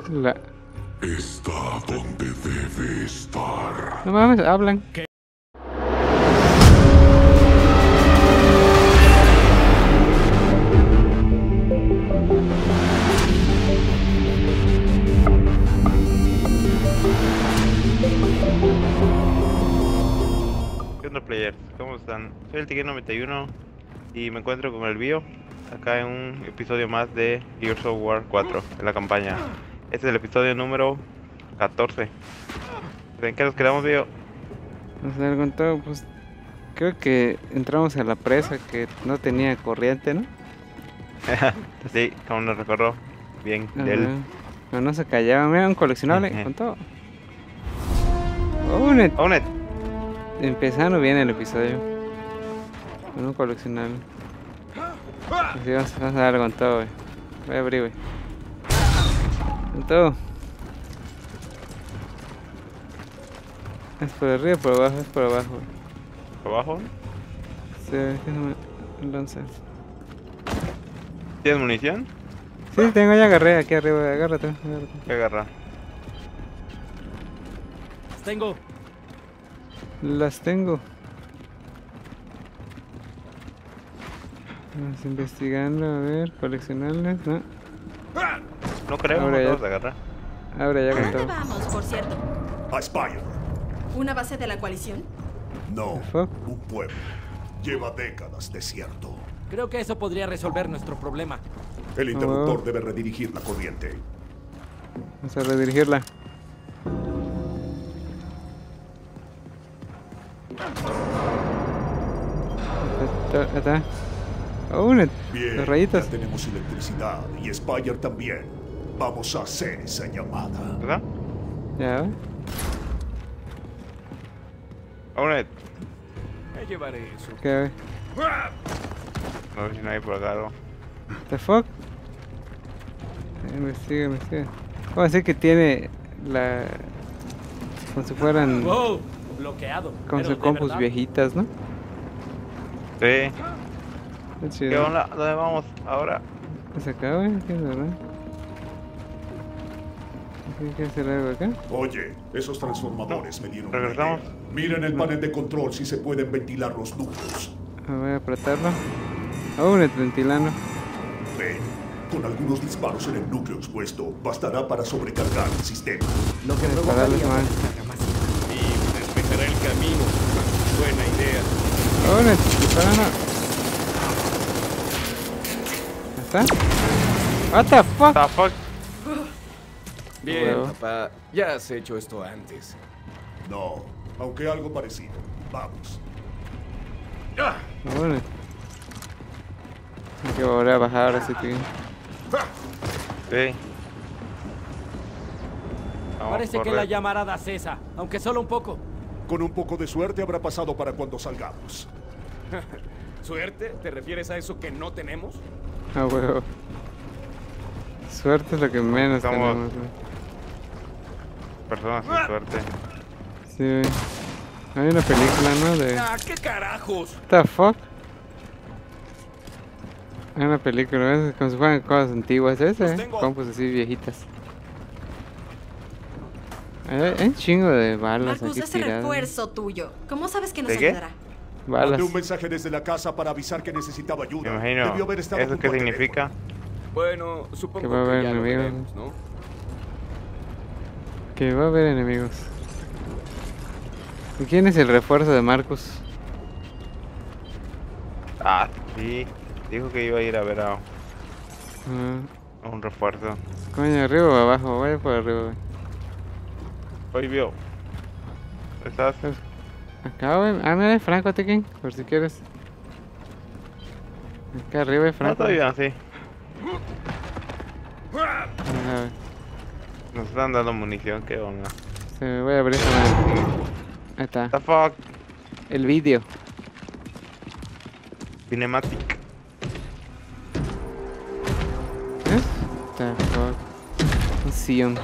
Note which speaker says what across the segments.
Speaker 1: La...
Speaker 2: Está donde debe estar.
Speaker 1: No mames, hablan.
Speaker 3: ¿Qué?
Speaker 4: ¿Qué onda, players? ¿Cómo están? Soy el Tigre 91 y me encuentro con el Bio acá en un episodio más de Gears of War 4 de la campaña. Este es el episodio número 14. ¿En qué nos quedamos, Bio?
Speaker 1: O sea, con todo, pues creo que entramos a la presa que no tenía corriente, ¿no?
Speaker 4: Sí, como nos recordó bien de él.
Speaker 1: Pero no se callaba, mira, un coleccionable con todo. Own it.
Speaker 4: Own it.
Speaker 1: Empezando bien el episodio. Con un coleccionable. Así vamos a dar con todo, güey. Voy a abrir, güey. Con todo. Es por arriba, por abajo, es por abajo, güey.
Speaker 4: ¿Por abajo?
Speaker 1: Sí, déjame lanzar.
Speaker 4: ¿Tienes munición?
Speaker 1: Sí, tengo, ya agarré aquí arriba, agárrate.
Speaker 4: ¿Qué agarra?
Speaker 3: Tengo.
Speaker 1: Las tengo. Vamos investigando, a ver, coleccionables, no.
Speaker 4: No creo,
Speaker 1: Ahora
Speaker 4: no
Speaker 1: ya.
Speaker 4: vamos a agarrar.
Speaker 1: Abre ya
Speaker 5: ¿A
Speaker 1: con
Speaker 5: dónde
Speaker 1: todo.
Speaker 5: vamos, por cierto?
Speaker 6: A Spire.
Speaker 5: ¿Una base de la coalición?
Speaker 6: No,
Speaker 1: Fuck.
Speaker 6: un pueblo. Lleva décadas desierto.
Speaker 3: Creo que eso podría resolver nuestro problema.
Speaker 6: El interruptor
Speaker 1: Oh.
Speaker 6: debe redirigir la corriente.
Speaker 1: Vamos a redirigirla. Está. Own it.
Speaker 6: Bien,
Speaker 1: Los rayitos.
Speaker 6: ya tenemos electricidad y Spire también. Vamos a hacer esa llamada.
Speaker 4: ¿Verdad?
Speaker 1: Ya, ¿ve?
Speaker 4: Own it.
Speaker 3: Me llevaré eso.
Speaker 1: ¿Qué, ve?
Speaker 4: A ver si no hay por acá algo.
Speaker 1: The fuck? Investiga. Vamos a decir que tiene la... Como si fueran...
Speaker 3: Wow, bloqueado.
Speaker 1: Como
Speaker 3: Pero
Speaker 1: si
Speaker 3: de
Speaker 1: compus
Speaker 3: verdad.
Speaker 1: viejitas, ¿no?
Speaker 4: Sí.
Speaker 1: Está chido.
Speaker 4: ¿Qué onda? ¿Dónde vamos ahora?
Speaker 1: ¿Es acá, güey? ¿Qué es verdad? ¿Hay que hacer algo acá?
Speaker 6: Oye, esos transformadores me dieron una
Speaker 4: Regresamos.
Speaker 6: idea. Miren el panel de control si se pueden ventilar los núcleos.
Speaker 1: Voy a apretarlo. Own it, ventilando.
Speaker 6: Ven, con algunos disparos en el núcleo expuesto, bastará para sobrecargar el sistema.
Speaker 3: Lo que
Speaker 1: Dispararles
Speaker 3: provocaría
Speaker 1: mal.
Speaker 3: una descarga masiva. Y despejará el camino. Buena idea.
Speaker 1: Own it, disparando. ¿Está? What the fuck?
Speaker 4: The fuck?
Speaker 3: Bien,
Speaker 1: Huevo.
Speaker 3: papá. Ya has hecho esto antes.
Speaker 6: No, aunque algo parecido. Vamos.
Speaker 1: Own it. Hay que volver a bajar ahora sí, tío.
Speaker 4: Sí. Vamos,
Speaker 3: Parece que
Speaker 4: corre.
Speaker 3: la llamarada cesa, aunque solo un poco.
Speaker 6: Con un poco de suerte habrá pasado para cuando salgamos.
Speaker 3: ¿Suerte? ¿Te refieres a eso que no tenemos?
Speaker 1: Ah, huevo. Suerte es lo que menos
Speaker 4: Estamos-
Speaker 1: tenemos, güey.
Speaker 4: Personas sin suerte.
Speaker 1: Sí, güey. Hay una película, ¿no? De...
Speaker 3: ¡Ah, qué carajos!
Speaker 1: What the fuck? Hay una película, ¿ves? Como si fueran cosas antiguas,
Speaker 3: Los
Speaker 1: ¿eh?
Speaker 3: tengo.
Speaker 1: Compus así viejitas. Hay un chingo de balas
Speaker 5: Marcus,
Speaker 1: aquí
Speaker 5: ese
Speaker 1: tiradas.
Speaker 5: refuerzo tuyo. ¿Cómo sabes que nos
Speaker 4: ¿De qué?
Speaker 5: ayudará?
Speaker 1: Balas.
Speaker 6: Mandé un mensaje desde la casa para avisar que necesitaba ayuda.
Speaker 4: Me imagino.
Speaker 6: Debió haber estado
Speaker 4: ¿Eso
Speaker 6: junto
Speaker 4: qué
Speaker 6: al
Speaker 4: significa?
Speaker 3: Bueno, supongo
Speaker 1: Que va a haber
Speaker 3: ya lo
Speaker 1: enemigos.
Speaker 3: veremos, ¿no?
Speaker 1: Que va a haber enemigos. ¿Y quién es el refuerzo de Marcus?
Speaker 4: Ah, sí. Dijo que iba a ir a ver
Speaker 1: Ah,
Speaker 4: a un refuerzo.
Speaker 1: coño, ¿arriba o abajo? Vaya por arriba, güey.
Speaker 4: Hoy vio. ¿Estás?
Speaker 1: Acá, güey. Ah, mira, hay Franco, Tekken, por si quieres. Acá arriba hay
Speaker 4: No,
Speaker 1: Franco.
Speaker 4: todavía sí.
Speaker 1: Ajá, güey.
Speaker 4: Nos están dando munición, qué onda.
Speaker 1: Se voy a abrir esa. Ahí está.
Speaker 4: The fuck?
Speaker 1: El vídeo.
Speaker 4: Cinematic.
Speaker 1: ¿Ves? The fuck. Un Sion.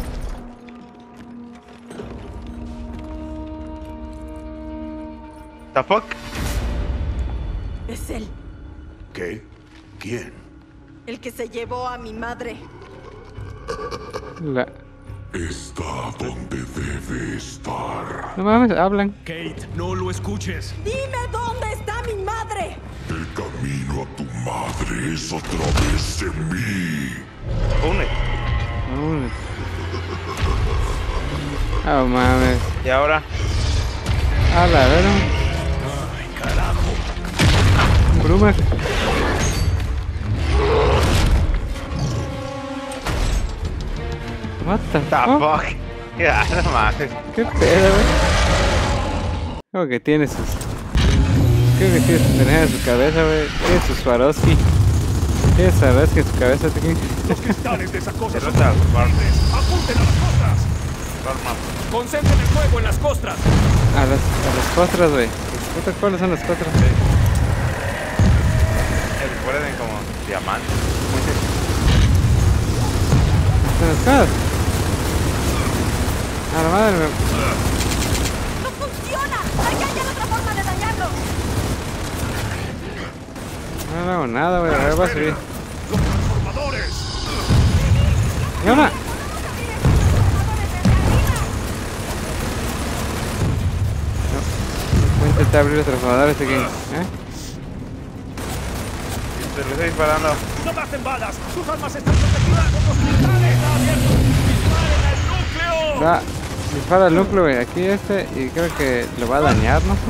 Speaker 4: The fuck?
Speaker 5: Es él,
Speaker 6: ¿Qué? ¿Quién?
Speaker 5: el que se llevó a mi madre.
Speaker 1: La...
Speaker 2: Está donde debe estar.
Speaker 1: No mames, hablan.
Speaker 3: Kate, no lo escuches.
Speaker 5: Dime dónde está mi madre.
Speaker 2: El camino a tu madre es a través de mí.
Speaker 4: Une.
Speaker 1: Oh mames.
Speaker 4: Y ahora,
Speaker 1: A la vera.
Speaker 3: Ay, carajo.
Speaker 1: Bruma. What the
Speaker 4: the
Speaker 1: fuck?
Speaker 4: fuck. Ya, no mames.
Speaker 1: ¿Qué pedo, güey? Creo que tiene sus... Creo que tiene sus pendejas en su cabeza, güey. Tiene sus Swarovski. Tiene Swarovski en su cabeza, tío.
Speaker 3: Los cristales de esa cosa son
Speaker 4: Derrota al Barn.
Speaker 3: ¡Apunten a las costras!
Speaker 4: Barman.
Speaker 3: ¡Concentren el fuego en las costras!
Speaker 1: A las costras, güey. Puta, ¿cuáles son las costras?
Speaker 4: Recuerden como diamantes.
Speaker 1: ¿Están las cosas? A la madre, me...
Speaker 5: ¡No funciona! ¡Hay que hallar otra forma de dañarlo!
Speaker 1: No hago nada, güey. A ver, voy a subir.
Speaker 3: ¡Los transformadores!
Speaker 1: ¿Y ahora? Voy a intentar abrir los transformadores aquí.
Speaker 4: Te lo estoy disparando.
Speaker 3: ¡No gasten balas! ¡Sus armas están protegidas con los cristales abiertos! ¡Disparen al núcleo!
Speaker 1: Va, dispara el núcleo, güey. Aquí este, y creo que lo va a dañar, no sé.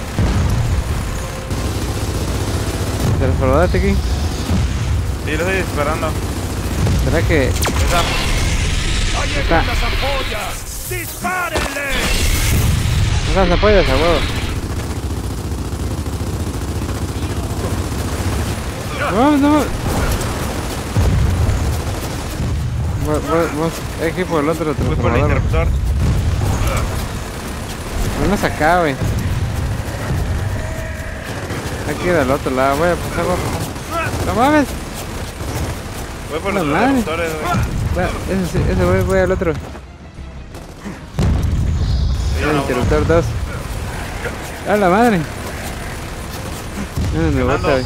Speaker 1: Transformador aquí.
Speaker 4: Sí, lo estoy disparando.
Speaker 1: ¿Será que
Speaker 4: Esa.
Speaker 3: ¡Ahí
Speaker 1: Está.
Speaker 3: están las ampollas! ¡Dispárenle!
Speaker 1: no las apoyas a huevo? No, no. Hay que ir por el otro
Speaker 4: Voy por el
Speaker 1: transformador.
Speaker 4: interruptor.
Speaker 1: Vamos acá, güey. Hay que ir al otro lado. Voy a pasar, voy a pasar. ¡No mames!
Speaker 4: Voy por
Speaker 1: La
Speaker 4: los
Speaker 1: madre.
Speaker 4: interruptores, güey.
Speaker 1: Va, ese sí, ese voy al otro.
Speaker 4: Sí,
Speaker 1: El
Speaker 4: no,
Speaker 1: interruptor 2. ¡A la madre! No, me bota, güey.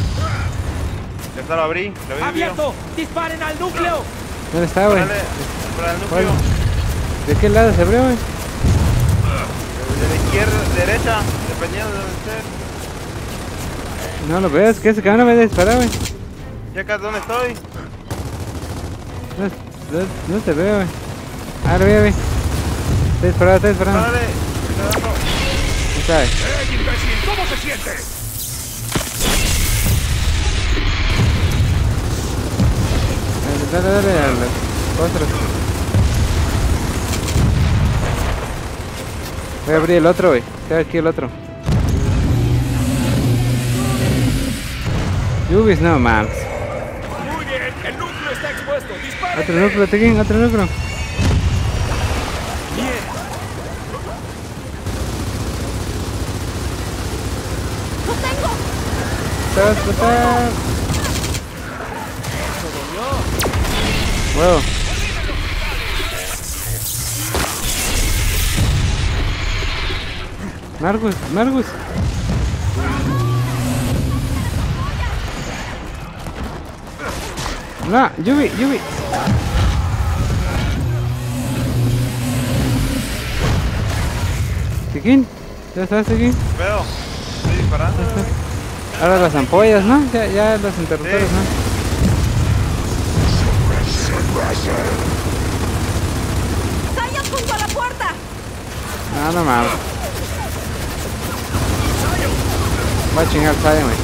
Speaker 4: Ya lo abrí, lo abrí.
Speaker 3: ¡Abierto! ¡Disparen al núcleo!
Speaker 1: ¿Dónde está, güey?
Speaker 4: Órale, para el núcleo.
Speaker 1: ¿De qué lado se abrió, güey?
Speaker 4: De la izquierda, derecha, dependiendo de donde esté.
Speaker 1: No lo veo, es que ese cabrón no me dispara, güey.
Speaker 4: Ya acá donde estoy.
Speaker 1: No te veo, güey. Ah, lo vi, güey. Estoy disparando.
Speaker 4: Órale, cuidado.
Speaker 1: Ahí está, güey.
Speaker 3: ¡Ey, imbécil! ¿Cómo se siente?
Speaker 1: Dale, a las costras. Voy a abrir el otro, güey. Está aquí el otro. Yubis, no mames.
Speaker 3: Muy bien, el núcleo está expuesto. ¡Disparen!
Speaker 1: Otro núcleo, Tequín, otro núcleo.
Speaker 3: Bien.
Speaker 5: ¡Lo tengo!
Speaker 1: Te vas a explotar. Huevo. Margus. No, Yubi. Tequín, ¿ya estás, Tequín?
Speaker 4: Veo, estoy disparando.
Speaker 1: Ahora las ampollas, ¿no? Ya los interruptores,
Speaker 4: Sí.
Speaker 1: ¿no?
Speaker 5: ¡Zion junto a la puerta!
Speaker 1: No mames. Voy a chingar Zion, güey.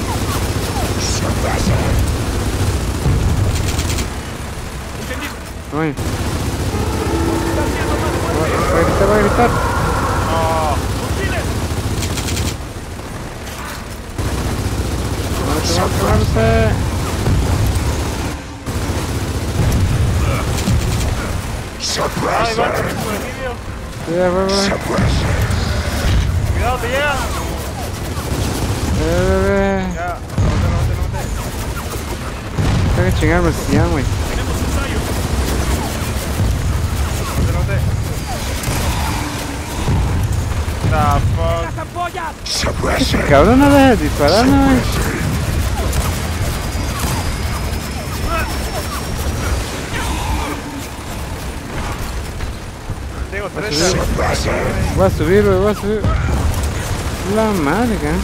Speaker 1: Uy. Voy a gritar.
Speaker 4: No,
Speaker 1: Muerte.
Speaker 4: ay, va, por el medio.
Speaker 1: Cuidado, voy.
Speaker 4: Cuidado, te llega. Ya, no
Speaker 1: Tengo que chingarme el Zion, güey.
Speaker 3: Tenemos un ensayo.
Speaker 4: te. The fuck.
Speaker 3: ¡Las ampollas!
Speaker 1: Ese cabrón no deja de disparar, no, güey.
Speaker 4: Tengo
Speaker 1: Voy a
Speaker 4: 30.
Speaker 1: subir. Voy a subir, güey, voy a subir. La madre, ¿qué?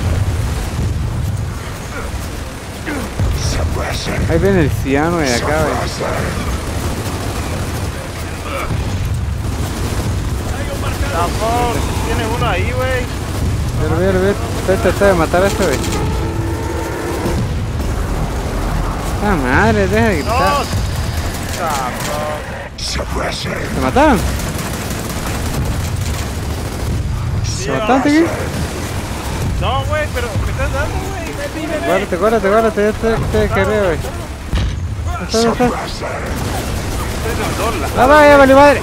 Speaker 1: Ahí viene el ciano de acá, güey.
Speaker 4: Tampoco, tiene uno ahí, güey.
Speaker 1: Ver. Estoy tratando de matar a este, güey. ¡Ah, madre! Deja de gritar.
Speaker 4: ¡No! Tampoco.
Speaker 1: ¿Te mataron? ¿Te mataron, Tiki?
Speaker 4: No, güey, pero me estás dando, güey.
Speaker 1: Guárdate, ya te carré, güey. ¿Dónde estás? ¡Ah, ya vale madre!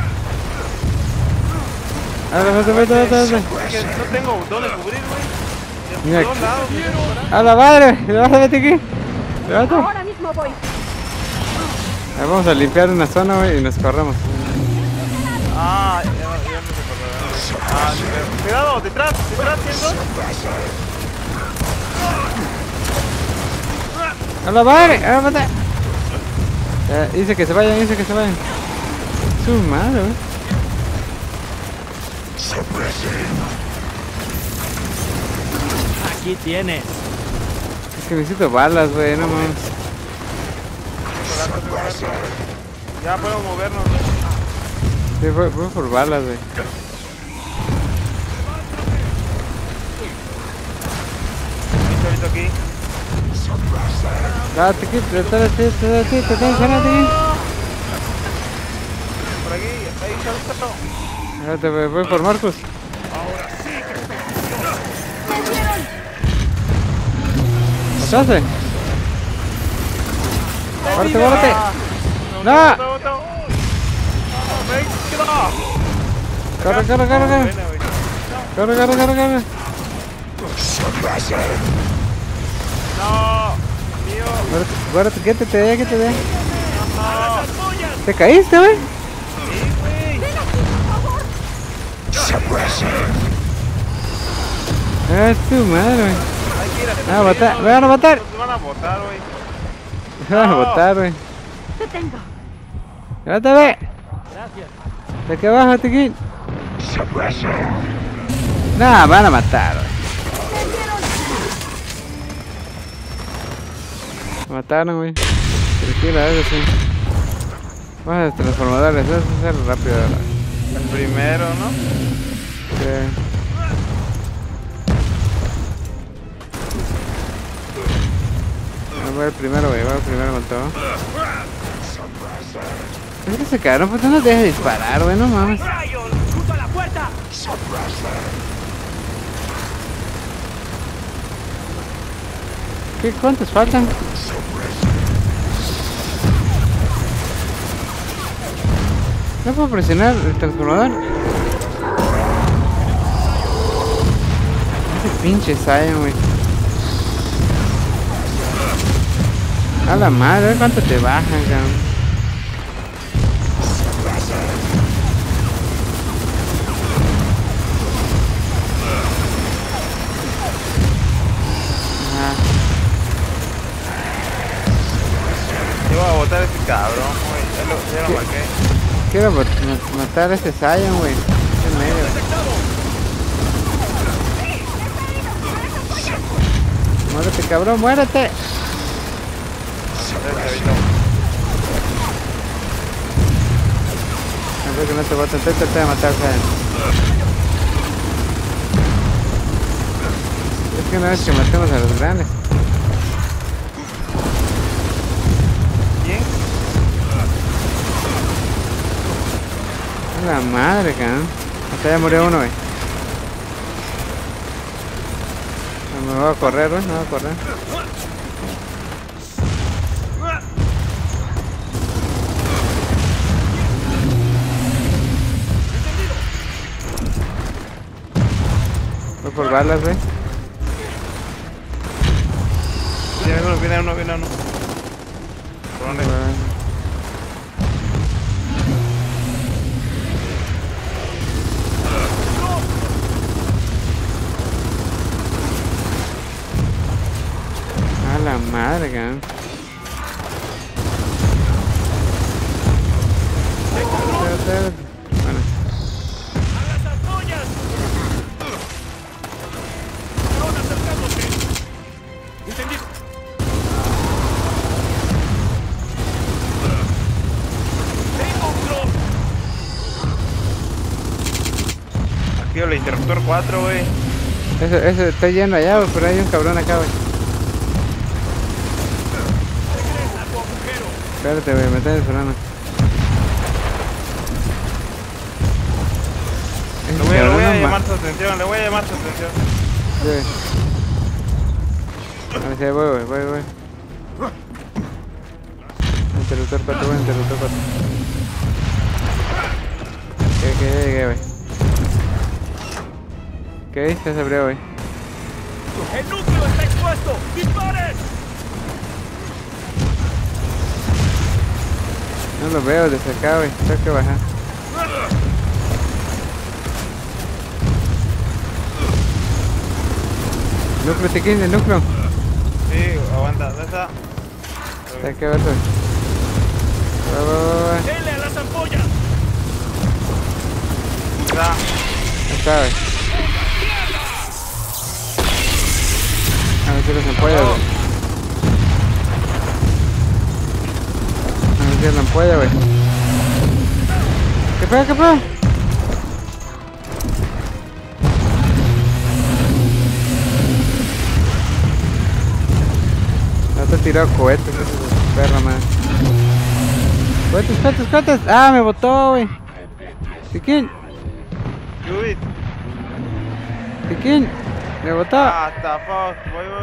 Speaker 1: Vete.
Speaker 4: Es que no tengo dónde cubrir, güey.
Speaker 1: Mira
Speaker 4: De todos
Speaker 1: aquí.
Speaker 4: lados, güey.
Speaker 1: ¡A la madre! ¡Levántate aquí! ¡Levántate!
Speaker 5: Ahora mismo voy.
Speaker 1: Ahí vamos a limpiar una zona, güey, y nos corremos.
Speaker 4: Ah, ya no se acordaba. Ah, cuidado, detrás, ¿cierto?
Speaker 1: ¡A la madre! ¡A la madre! Dice que se vayan. Su madre, güey.
Speaker 3: Aquí tienes.
Speaker 1: Es que necesito balas, güey, no mames.
Speaker 4: Ya podemos movernos, güey.
Speaker 1: Sí, voy por balas, güey.
Speaker 4: Hay chavito aquí.
Speaker 1: Date aquí, te tengo que aquí.
Speaker 4: Por aquí, ahí, chavito.
Speaker 1: Espérate, voy por Marcos. ¿Pasaste? ¡Guárdate! ¡No! ¡Corre! ¡Corre!
Speaker 4: No, mío.
Speaker 1: Guárdate, quédate. ¿Te caíste, güey? Es tu madre, güey. Me van a matar.
Speaker 4: Nos van a botar, güey.
Speaker 1: Me van a botar, güey.
Speaker 5: Te tengo.
Speaker 1: Levántate.
Speaker 3: Gracias.
Speaker 1: De aquí abajo, Tiquín. Nah, van a matar, güey. Me mataron, güey. Tranquila, eso sí. Vamos a los transformadores, eso es hacer rápido, ¿verdad?
Speaker 4: El primero, ¿no?
Speaker 1: Sí. Voy al primero, güey, voy al primero con todo. Es que se cagaron, pues no deja de disparar, güey, no mames.
Speaker 3: ¡Rayos! ¡Junto a la puerta!
Speaker 1: ¿Cuántos faltan? ¿No puedo presionar el transformador? Ese pinche Zion, güey. A la madre, a ver cuánto te bajan, cabrón.
Speaker 4: Iba a botar a este cabrón, güey. Ya lo marqué.
Speaker 1: Quiero matar a ese Zion, güey. En medio. Muérete, cabrón, muérete. A ver que no te voy a tratar de matar, Zion. Es que una vez que matemos a los grandes. La madre, cabrón. Hasta ya murió uno, güey. No me voy a correr, güey. No voy a correr. Voy por balas, güey.
Speaker 4: Viene uno. ¿Por dónde?
Speaker 1: A la madre, cabrón. Bueno.
Speaker 4: el interruptor 4, güey.
Speaker 1: Eso está lleno allá, güey, pero hay un cabrón acá, güey.
Speaker 3: Regresa a tu agujero.
Speaker 1: Espérate, güey, me está disparando.
Speaker 4: Le voy a llamar su atención, le voy a llamar su atención.
Speaker 1: Sí. A ver si ahí voy, voy. Interruptor 4, güey, interruptor 4. Que llegué, güey. Ok, ya se abrió, güey.
Speaker 3: ¡El núcleo está expuesto! ¡Disparen!
Speaker 1: No lo veo desde acá, güey. Tengo que bajar. Núcleo, Tequín, el núcleo.
Speaker 4: Sí, aguanta, ¿dónde está?
Speaker 1: Está aquí abajo. Va.
Speaker 3: ¡Dele a las ampollas!
Speaker 4: Está.
Speaker 1: Ahí está, güey. A ver si las ampollas, güey. A ver si la ampolla, güey. ¿Qué pasa? No te he tirado cohetes, ese perro, man. Cohetes. Ah, me botó, güey. Tequín,
Speaker 4: Judith.
Speaker 1: me botó.
Speaker 4: Ah, está fuck. Voy.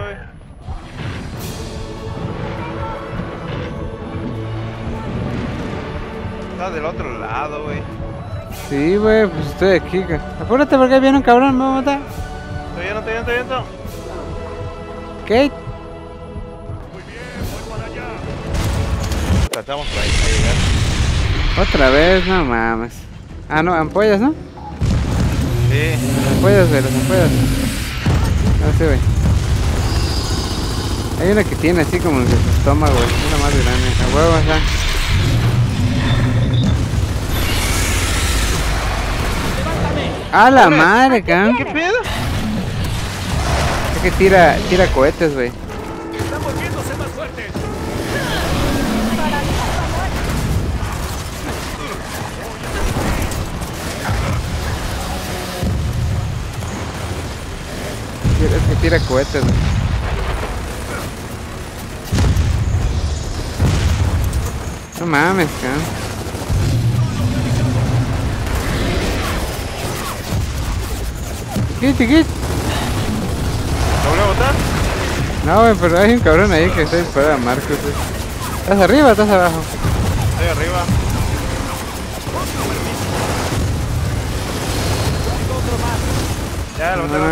Speaker 4: Está del otro lado, güey.
Speaker 1: Sí, güey, pues estoy aquí, güey. Apúrate porque viene un cabrón, me va a matar.
Speaker 4: Estoy viendo.
Speaker 1: Kate.
Speaker 3: Muy bien, voy para allá.
Speaker 4: Tratamos para llegar.
Speaker 1: Otra vez, no mames. Ah, no, ampollas, ¿no?
Speaker 4: Sí.
Speaker 1: Las ampollas, güey, las ampollas. No sé, güey. Hay una que tiene así como en su estómago, güey. Una más grande. A huevo, o sea. ¡A la madre, cabrón!
Speaker 4: ¿Qué pedo?
Speaker 1: Es que tira cohetes, güey.
Speaker 3: Están volviéndose más fuertes.
Speaker 1: Es que tira cohetes, güey. No mames, cabrón. Tiquit.
Speaker 4: ¿Lo voy a botar?
Speaker 1: No, güey, pero hay un cabrón ahí que está disparando a Marcos, güey. ¿Estás arriba o estás abajo?
Speaker 4: Estoy arriba. Ya, lo boté.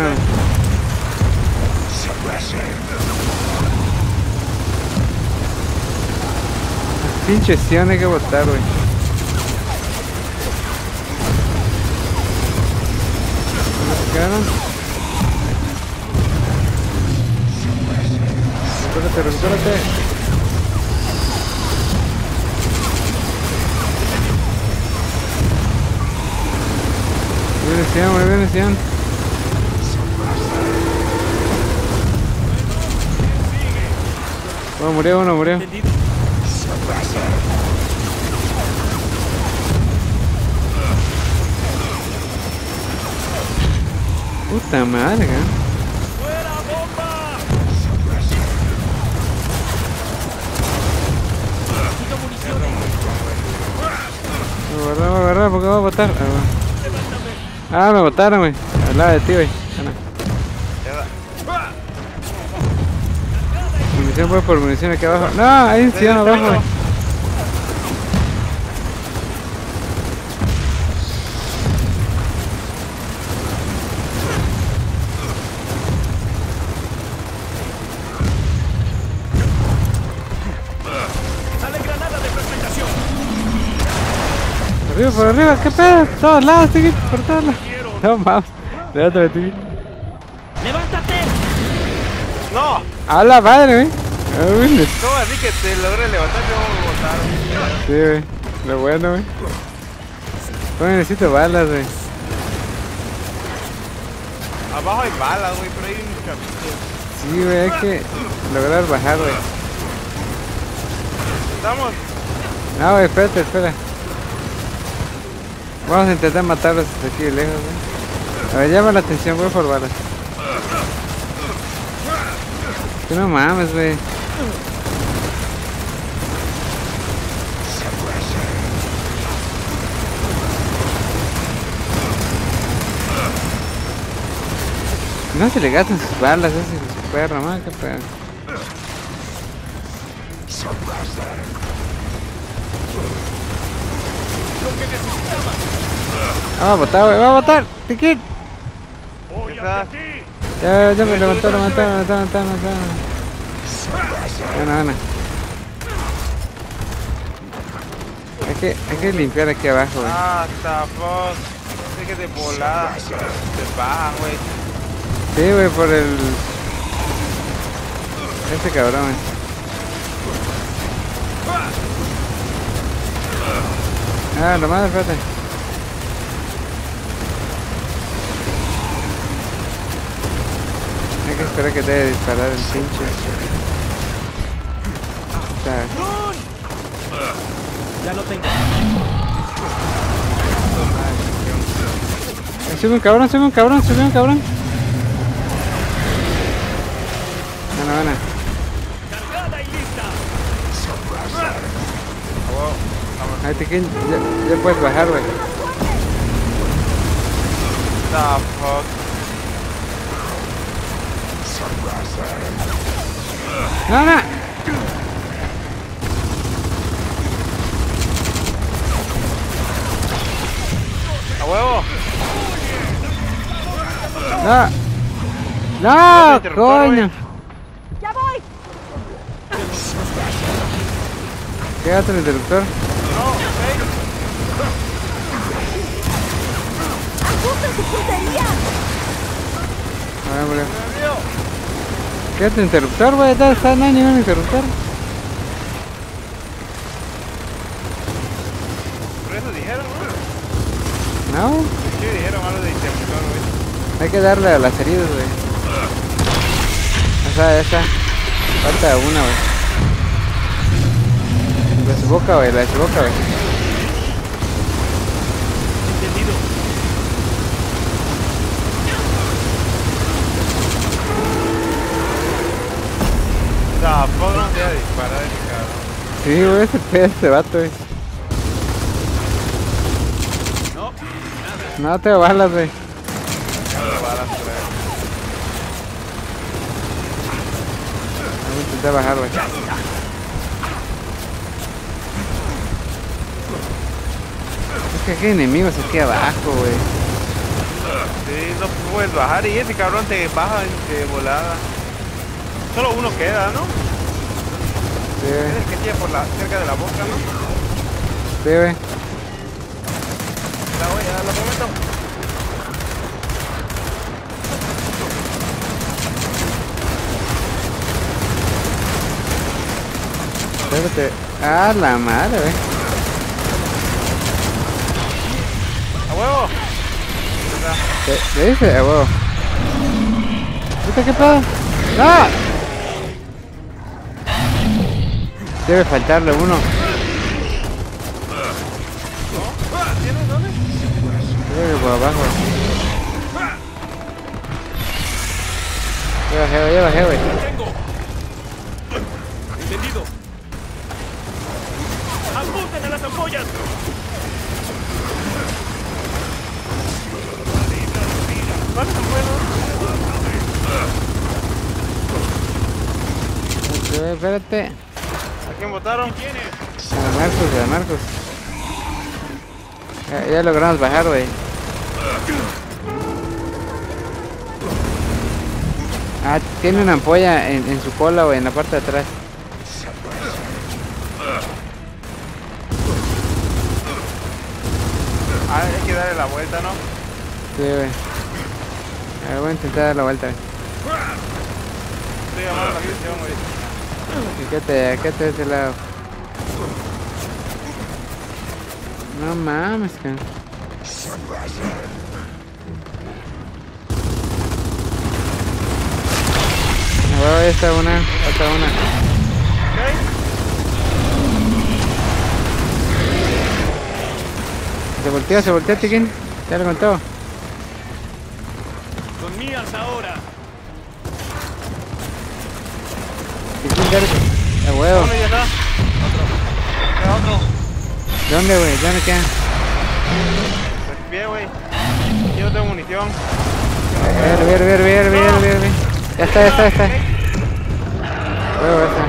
Speaker 1: Pinche Sion hay que botar, güey. ¿Quedaron? Recupérate. Viene Sion. Oh, murió uno. Puta madre, ¿eh?
Speaker 3: ¡Fuera, bomba! Necesito municiones.
Speaker 1: Me voy a agarrar porque me voy a botar. Ah, me botaron, güey. Al lado de ti, güey. Munición, voy por munición aquí abajo. No, hay un Sion abajo, güey. Por arriba, ¿qué pedo? Todos lados, Tiki, por todos lados. No mames, levántate, Tiki.
Speaker 3: ¡Levántate!
Speaker 4: ¡No!
Speaker 1: A la madre, güey.
Speaker 4: ¿Cómo así que te logré levantar? Yo voy a botar.
Speaker 1: Sí, güey. Lo bueno, güey. Pues necesito balas, güey.
Speaker 4: Abajo hay balas, güey, pero hay un capítulo.
Speaker 1: Sí, güey, hay que lograr bajar, güey.
Speaker 4: ¿Estamos?
Speaker 1: No, güey, espera. Vamos a intentar matarlos desde aquí de lejos, güey. A ver, llama la atención, güey, por balas. Que no mames, güey. No se le gastan sus balas, ese es su perro, man, qué pedo. Va a botar, güey, va a botar. Tiquín.
Speaker 3: Voy
Speaker 4: Quizás.
Speaker 3: hacia ti.
Speaker 1: Ya me levantó. Bueno. Hay que limpiar aquí abajo, güey.
Speaker 4: Ah, está fuck. Sé que de volada. Se baja, güey.
Speaker 1: Sí, güey, por el... Este cabrón, güey. Ah, la madre, espérate. Hay que esperar que te debe disparar el pinche. Está.
Speaker 3: Ya lo tengo.
Speaker 1: Sube un cabrón. Bueno.
Speaker 3: Cargada y lista.
Speaker 1: Ahí te quedan, ya puedes bajar, güey.
Speaker 4: The fuck.
Speaker 1: No.
Speaker 4: ¡A huevo!
Speaker 1: No,
Speaker 4: interruptor,
Speaker 1: coño.
Speaker 5: ¡Ya voy!
Speaker 1: ¿Qué otro interruptor?
Speaker 5: ¡Ajusten su puntería!
Speaker 1: A ver, boludo. ¿Qué otro interruptor, güey? No hay ningún interruptor.
Speaker 4: Por eso dijeron, ¿no?
Speaker 1: No,
Speaker 4: Sí, dijeron algo de interruptor, güey.
Speaker 1: hay que darle a las heridas, güey. Ya está. Falta una, güey. La de su boca, güey.
Speaker 3: Entendido.
Speaker 4: The fuck, no te voy a disparar ese cabrón.
Speaker 1: Sí, güey, ese pedo este vato, güey. No tengo balas, güey. Voy a intentar bajar, güey. Es que aquí hay enemigos aquí abajo, güey.
Speaker 4: Sí, no puedes bajar y ese cabrón te baja de volada. Solo uno queda, ¿no?
Speaker 1: Sí,
Speaker 4: Es
Speaker 1: güey.
Speaker 4: el que tiene por cerca de la boca, ¿no?
Speaker 1: Sí, güey.
Speaker 4: La voy a dar, la momento.
Speaker 1: Espérate. Ah, la madre, güey.
Speaker 4: ¡A huevo!
Speaker 1: ¿Qué dice? A huevo. ¿Viste qué pedo? ¡No! Debe faltarle uno.
Speaker 4: ¿Tienes dónde?
Speaker 1: Creo que por abajo. Ya bajé, güey.
Speaker 3: Tengo. Entendido. ¡Apunten a las ampollas!
Speaker 4: ¿Cuántos son buenos?
Speaker 1: Espérate.
Speaker 4: ¿A quién votaron?
Speaker 1: A Marcos. Ya logramos bajar, güey. Ah, tiene una ampolla en su cola, güey, en la parte de atrás.
Speaker 4: Ah, hay que darle la vuelta, ¿no?
Speaker 1: Sí, güey. A ver, voy a intentar dar la vuelta, güey.
Speaker 4: Estoy llamando a la atención, güey.
Speaker 1: Y quédate de este lado. No mames, que. Ahora ya está una, falta una. Se voltea, Tiquín. Ya lo contó.
Speaker 3: mías ahora.
Speaker 1: ¡A huevo!
Speaker 4: ¿Dónde ya está? Otro.
Speaker 1: ¿Dónde, güey? ¿Dónde quedan?
Speaker 4: Bien, güey. Yo no tengo munición.
Speaker 1: Ver. Ya está. Huevo, ya está.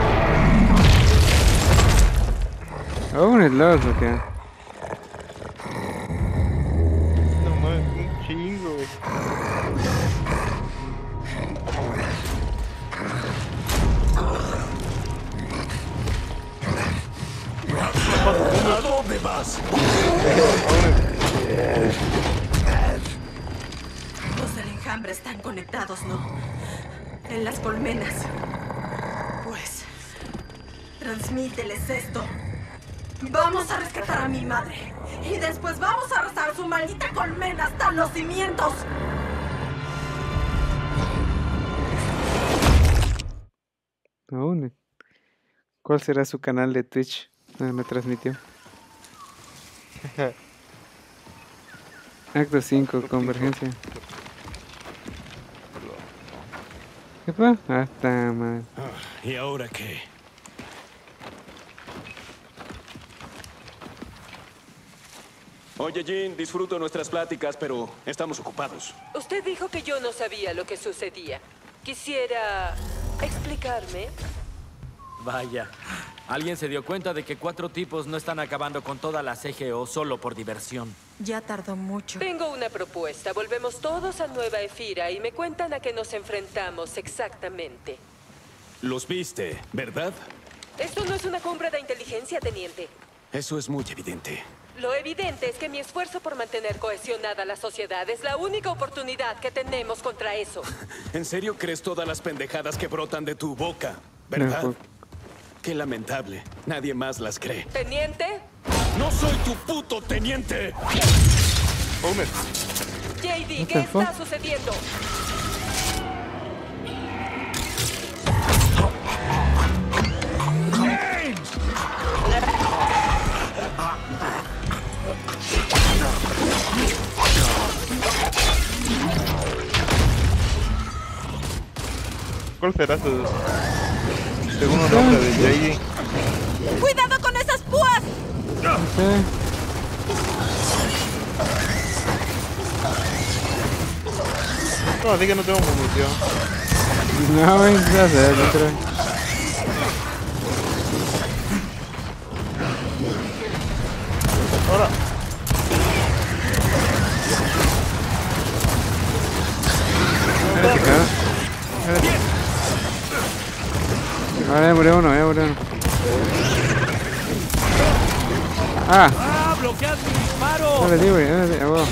Speaker 1: Oh, un slot, ¿o qué?
Speaker 4: No mames, un chingo, güey.
Speaker 6: ¿A dónde vas?
Speaker 5: Los del enjambre están conectados, ¿no? En las colmenas. Pues, transmíteles esto. Vamos a rescatar a mi madre. Y después vamos a arrasar su maldita colmena hasta los cimientos.
Speaker 1: Aún. ¿Cuál será su canal de Twitch? ¿Dónde transmitió? Acto 5, convergencia. ¿Qué fue? Ah, está mal.
Speaker 3: ¿Y ahora qué?
Speaker 7: Oye, Jean, disfruto nuestras pláticas, pero estamos ocupados.
Speaker 8: Usted dijo que yo no sabía lo que sucedía. Quisiera explicarme.
Speaker 9: Vaya, alguien se dio cuenta de que 4 tipos no están acabando con toda la CGO solo por diversión.
Speaker 5: Ya tardó mucho.
Speaker 8: Tengo una propuesta. Volvemos todos a Nueva Efira y me cuentan a qué nos enfrentamos exactamente.
Speaker 7: Los viste, ¿verdad?
Speaker 8: Esto no es una cumbre de inteligencia, teniente.
Speaker 7: Eso es muy evidente.
Speaker 8: Lo evidente es que mi esfuerzo por mantener cohesionada la sociedad es la única oportunidad que tenemos contra eso.
Speaker 7: ¿En serio crees todas las pendejadas que brotan de tu boca? ¿Verdad?
Speaker 1: No.
Speaker 7: Qué lamentable. Nadie más las cree.
Speaker 8: ¿Teniente?
Speaker 7: ¡No soy tu puto teniente!
Speaker 4: Homer.
Speaker 8: JD, ¿qué está sucediendo?
Speaker 4: ¿Cuál será su segundo nombre de JD?
Speaker 5: ¡Cuidado con esas púas!
Speaker 1: Sí.
Speaker 4: No, así que no tengo munición.
Speaker 1: No, güey, ya sé, no creo.
Speaker 4: Ahora.
Speaker 1: Espérate, cabrón. Ahora ya murió uno, Ah,
Speaker 3: ¡Ah! ¡Bloquead mi disparo!
Speaker 1: no le di, güey, a huevo.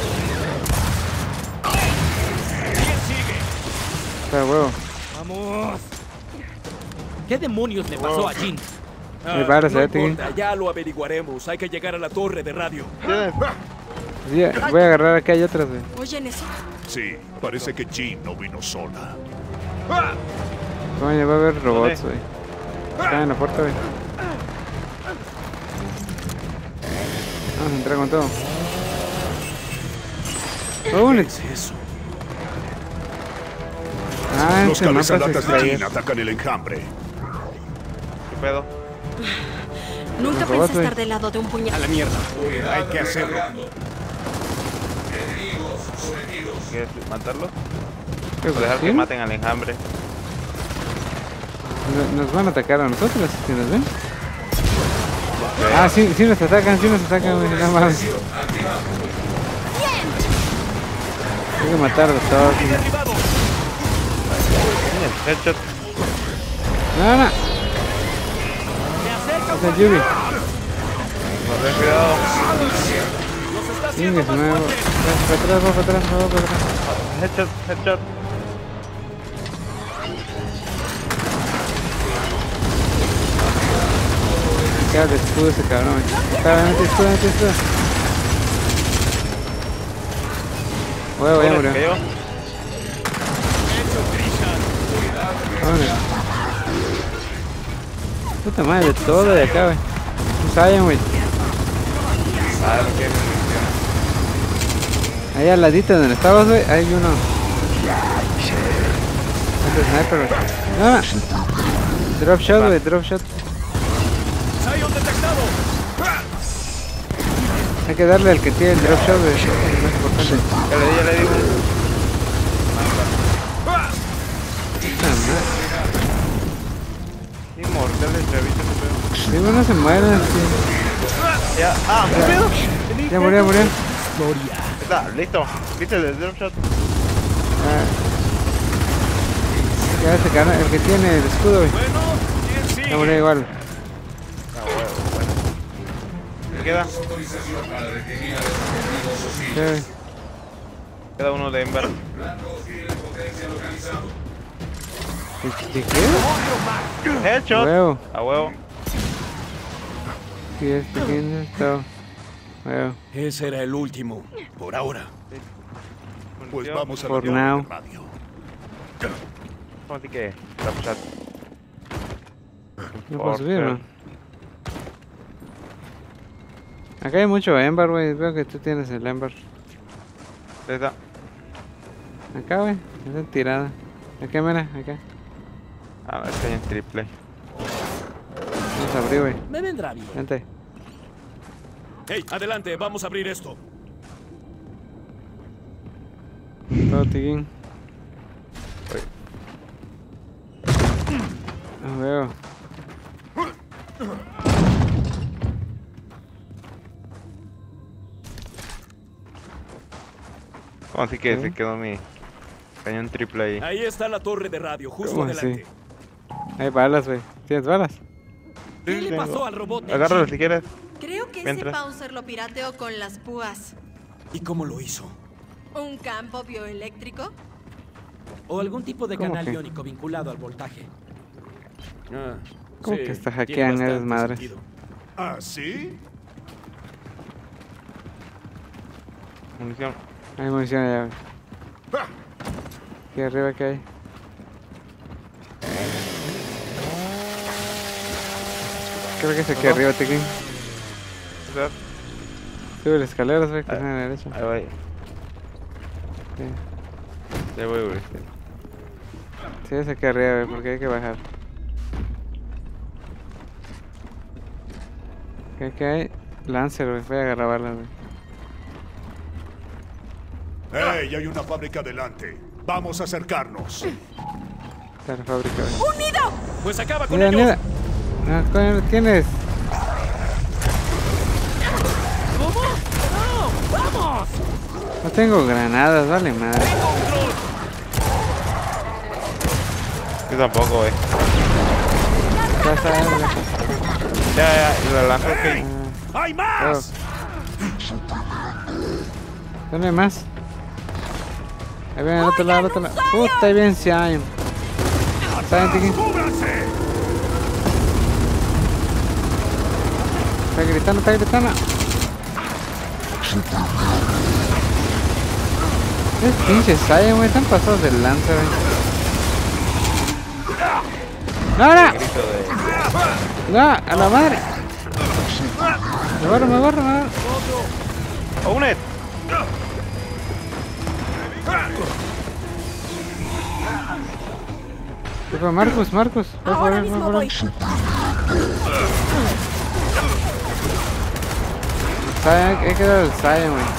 Speaker 3: ¿Quién sigue?
Speaker 1: Está a huevo.
Speaker 3: ¡Vamos! ¿Qué demonios le pasó a Jean?
Speaker 1: Me parece,
Speaker 7: No
Speaker 1: Tiki.
Speaker 7: importa, ya lo averiguaremos. Hay que llegar a la torre de radio.
Speaker 4: ¿Tienes?
Speaker 1: Sí, voy a agarrar acá, hay otras, güey.
Speaker 5: ¿Oyen eso?
Speaker 6: Sí, parece que Jean no vino sola.
Speaker 1: Coño, va a haber robots, güey. Está en la puerta, güey. Vamos a entrar con todo.
Speaker 7: ¿Qué es eso?
Speaker 1: Ah,
Speaker 6: Los
Speaker 1: este mapa se
Speaker 6: cabezalatas de
Speaker 1: extrae.
Speaker 6: Jean atacan el enjambre.
Speaker 4: ¿Qué pedo?
Speaker 5: Nunca
Speaker 1: Los robots,
Speaker 5: pensé
Speaker 1: güey.
Speaker 5: estar del lado de un
Speaker 7: A
Speaker 5: puñal.
Speaker 7: la mierda. Hay que hacerlo.
Speaker 4: ¿Quieres matarlos?
Speaker 1: ¿Qué,
Speaker 4: O dejar
Speaker 1: ¿sí?
Speaker 4: que maten al enjambre.
Speaker 1: Nos van a atacar a nosotros, si nos ven. Ah, sí nos atacan, güey, nada más. Hay que matarlos todos. Sí.
Speaker 3: ¡Derribado!
Speaker 4: Headshot.
Speaker 1: No.
Speaker 3: ¡Me acerca!
Speaker 1: Es el Yubi.
Speaker 4: Corre, cuidado.
Speaker 3: ¡Nos está haciendo
Speaker 1: Chingue su
Speaker 3: más
Speaker 1: nuevo.
Speaker 3: fuertes!
Speaker 1: Para atrás.
Speaker 4: Headshot.
Speaker 1: Queda de escudo ese cabrón, güey. Mete escudo. Huevo, ya murió.
Speaker 4: Cayó.
Speaker 1: Vámonos. Puta madre, de todo de acá, güey. Un Saiyan, güey.
Speaker 4: Ah, no quiero.
Speaker 1: Ahí al ladito donde estabas, güey, hay uno. Este sniper, güey. No. Drop shot, güey, drop shot.
Speaker 3: Zion detectado.
Speaker 1: Hay que darle al que tiene el drop shot, güey. Es lo más importante.
Speaker 4: Ya le di un... Inmortal de chavito, no veo.
Speaker 1: Sí, no se mueren, sí.
Speaker 4: Ya, ¿qué pedo?
Speaker 1: Ya murió, murió.
Speaker 4: Está, listo. ¿Viste el drop shot?
Speaker 1: Ya ese canal, el que tiene el escudo, güey.
Speaker 3: Bueno, ¿quién sigue?
Speaker 1: Ya murió igual.
Speaker 4: Bueno. ¿Qué queda?
Speaker 1: Sí, güey.
Speaker 4: Queda uno de Ember.
Speaker 1: ¿De qué?
Speaker 4: Headshot.
Speaker 1: Huevo.
Speaker 4: A huevo.
Speaker 1: Sí, es pequeño, esto. Huevo.
Speaker 3: Ese era el último. Por ahora.
Speaker 6: Pues vamos a la
Speaker 1: For
Speaker 6: torre
Speaker 1: now.
Speaker 6: de radio.
Speaker 4: Así que, drop shot.
Speaker 1: No puedo subir, ¿no? Acá hay mucho Ember, güey. Veo que tú tienes el Ember.
Speaker 4: Está.
Speaker 1: Acá, güey. Está tirada. Acá, mira, acá.
Speaker 4: Ah, está en triple.
Speaker 1: Vamos a abrir, güey.
Speaker 3: Me vendrá bien.
Speaker 1: Vente.
Speaker 3: Hey, adelante, vamos a abrir esto.
Speaker 1: Todo tiguín. No veo.
Speaker 4: Así que se quedó mi cañón triple ahí.
Speaker 3: Ahí está la torre de radio, justo
Speaker 1: ¿Cómo
Speaker 3: adelante.
Speaker 1: Hay balas, güey. ¿Tienes balas?
Speaker 3: ¿Qué le pasó al robot de
Speaker 4: Agárralo
Speaker 3: Jin?
Speaker 4: si quieres.
Speaker 5: Creo que
Speaker 4: Mientras.
Speaker 5: ese Bowser lo pirateó con las púas.
Speaker 3: ¿Y cómo lo hizo?
Speaker 5: ¿Un campo bioeléctrico?
Speaker 9: O algún tipo de
Speaker 1: ¿Cómo
Speaker 9: canal
Speaker 1: que?
Speaker 9: iónico vinculado al voltaje.
Speaker 1: ¿Cómo que hasta hackean esas madres?
Speaker 6: ¿Ah, sí?
Speaker 4: Munición.
Speaker 1: Hay munición allá, güey. Aquí arriba que hay. Creo que es aquí arriba, Tequín.
Speaker 4: ¿Verdad?
Speaker 1: Sube las escaleras, güey, que están a la derecha.
Speaker 4: Ahí voy.
Speaker 1: Sí.
Speaker 4: Ya voy, güey.
Speaker 1: Sí, es aquí arriba, güey, porque hay que bajar. Aquí hay Lancer, güey. Voy a agarrar balas, güey.
Speaker 6: ¡Ey! Hay una fábrica delante. Vamos a acercarnos.
Speaker 1: Está la fábrica, güey.
Speaker 5: ¡Unido!
Speaker 3: Pues acaba con
Speaker 1: Mira,
Speaker 3: ellos.
Speaker 1: mira. No, coño, ¿quién es?
Speaker 3: ¿Cómo? ¡No! ¡Vamos!
Speaker 1: No tengo granadas, vale madre.
Speaker 3: ¡Control!
Speaker 4: Yo tampoco, güey.
Speaker 1: Ya está, güey.
Speaker 4: Ya, y la lanzo que.
Speaker 3: ¡Hay más!
Speaker 1: ¿Dónde hay más? Ahí viene al otro lado, al otro lado. Puta, ahí viene Zion. Zion, Tiki.
Speaker 3: ¡Cúbranse!
Speaker 1: Está gritando, está gritando. Es pinche Zion, güey. Están pasados de lanza, güey. ¡No, no!
Speaker 4: Grito de.
Speaker 1: ¡No! ¡A la madre! Me agarro, me agarro, me agarro.
Speaker 4: ¡Oh, un net!
Speaker 1: ¿Qué fue? Marcus, Marcus. Ve por
Speaker 5: Ahora
Speaker 1: él, ve
Speaker 5: mismo
Speaker 1: por
Speaker 5: voy.
Speaker 1: él. Zion, hay que dar el Zion, güey.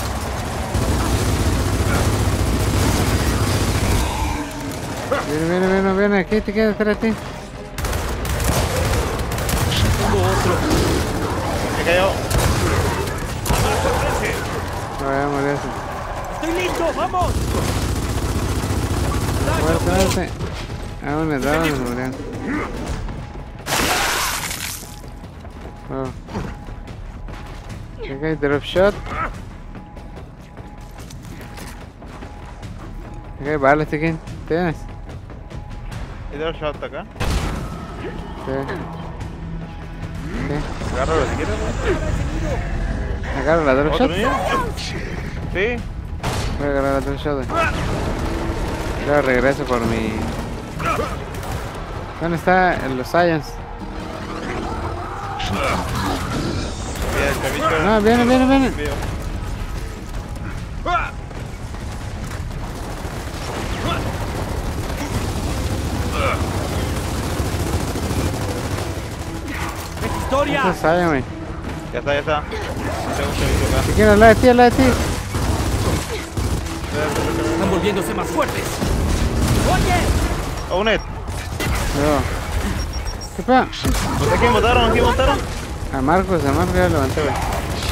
Speaker 1: Viene, aquí te quedas, espérate.
Speaker 4: Se cayó.
Speaker 1: No voy a morir así.
Speaker 3: ¡Estoy listo! ¡Vamos!
Speaker 1: Espérate. Aún me daban, me morían. Oh. Acá hay drop shot. Acá hay balas, Tequín. ¿Tienes?
Speaker 4: ¿Y drop shot acá?
Speaker 1: Sí. Sí.
Speaker 4: Agárralo si quieres, güey.
Speaker 1: Agarro la drop
Speaker 4: ¿Otro
Speaker 1: shot.
Speaker 4: niño? Sí.
Speaker 1: Voy a agarrar la drop shot. Luego regreso por mi... ¿Dónde está los Science?
Speaker 4: Mira, el chavito.
Speaker 1: No, viene.
Speaker 3: historia!
Speaker 1: Eso sabe, güey.
Speaker 4: Ya está, ya está. Tengo un servicio acá.
Speaker 1: Si quiero hablar de ti, hablar de ti.
Speaker 3: Están volviéndose más fuertes. ¡Oye!
Speaker 4: ¡Oh, Net!
Speaker 1: No. ¿Qué pasa?
Speaker 4: ¿Aquí montaron? ¿Aquí montaron?
Speaker 1: A Marcos ya lo levanté, güey.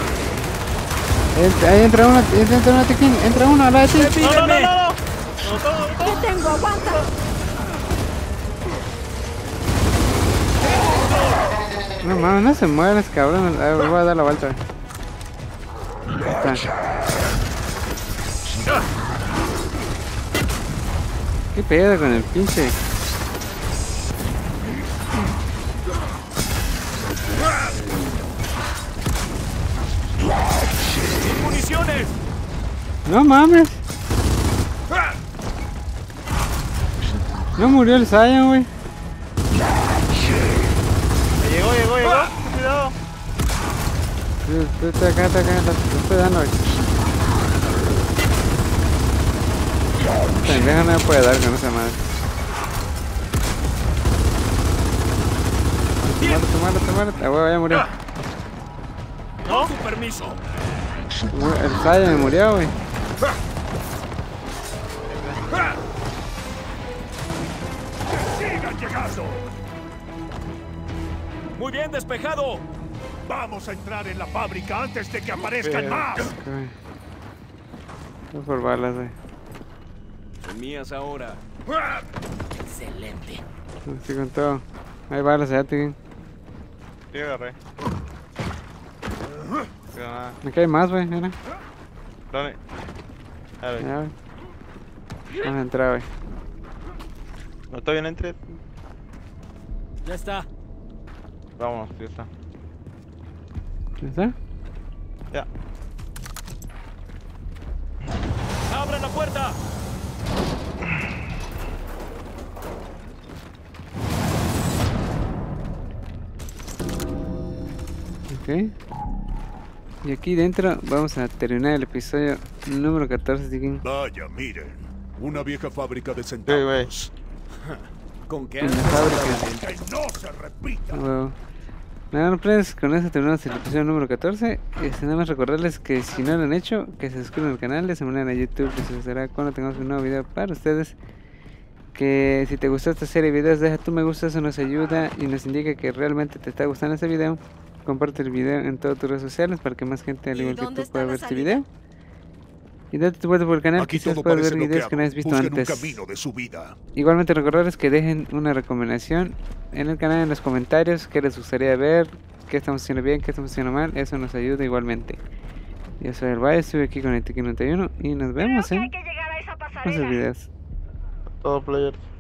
Speaker 1: Ahí entra uno, Tequín. Entra uno, habla de ti.
Speaker 4: ¡No, no, no!
Speaker 3: ¡Sígueme!
Speaker 4: no!
Speaker 5: ¿Qué tengo? ¡Aguanta!
Speaker 1: No mames, no se mueven ese cabrón. A ver, voy a dar la vuelta. Ahí está. ¿Qué pedo con el pinche?
Speaker 3: ¡Sin municiones!
Speaker 1: No mames. No murió el Zion, güey.
Speaker 4: Llegó. Cuidado.
Speaker 1: Estoy acá, te estoy dando, güey. Pendeja no me puede dar con esa madre. Muérete, güey, ya murió.
Speaker 3: ¡No! ¡Su permiso!
Speaker 1: El Zion me murió, güey.
Speaker 3: ¡Sigan llegando! ¡Muy bien, despejado!
Speaker 6: Vamos a entrar en la fábrica antes de que aparezcan más.
Speaker 1: Voy por balas, güey.
Speaker 7: Son mías ahora.
Speaker 3: ¡Excelente!
Speaker 1: Estoy con todo. Hay balas allá, tío.
Speaker 4: Sí, agarré. Pero nada.
Speaker 1: Aquí hay más, güey, mira.
Speaker 4: ¿Dónde? A ver.
Speaker 1: Ya, güey. Vamos a entrar, güey.
Speaker 4: No, todavía no entré.
Speaker 3: ¡Ya está!
Speaker 4: Vámonos, ya está.
Speaker 1: ¿Ya está?
Speaker 4: Ya.
Speaker 3: ¡Abran la puerta!
Speaker 1: Ok. Y aquí dentro vamos a terminar el episodio número 14, Tiquín.
Speaker 6: Vaya, miren. Una vieja fábrica de
Speaker 4: Sí,
Speaker 6: centavos.
Speaker 7: ¿Con qué
Speaker 1: En la fábrica.
Speaker 6: Que no se repita.
Speaker 1: Huevo. Nada, pues con eso terminamos el episodio número 14. Nada más recordarles que si no lo han hecho, que se suscriban al canal, les mandan a YouTube, les avisará cuando tengamos un nuevo video para ustedes. Que si te gustó esta serie de videos, deja tu me gusta, eso nos ayuda y nos indica que realmente te está gustando este video. Comparte el video en todas tus redes sociales para que más gente al igual que tú pueda ver este video. Y date tu vuelta por el canal,
Speaker 6: Aquí
Speaker 1: quizás
Speaker 6: todo
Speaker 1: puedas
Speaker 6: parece
Speaker 1: ver
Speaker 6: lo que
Speaker 1: videos que no has
Speaker 6: hago.
Speaker 1: visto
Speaker 6: Busquen
Speaker 1: antes.
Speaker 6: un camino de su vida.
Speaker 1: Igualmente recordarles que dejen una recomendación en el canal, en los comentarios, qué les gustaría ver, qué estamos haciendo bien, qué estamos haciendo mal, eso nos ayuda igualmente. Yo soy el Valle, estuve aquí con el Tiki91 y nos vemos en
Speaker 5: Hay que llegar a esa
Speaker 1: otros
Speaker 5: pasarela.
Speaker 1: videos.
Speaker 4: Todo players.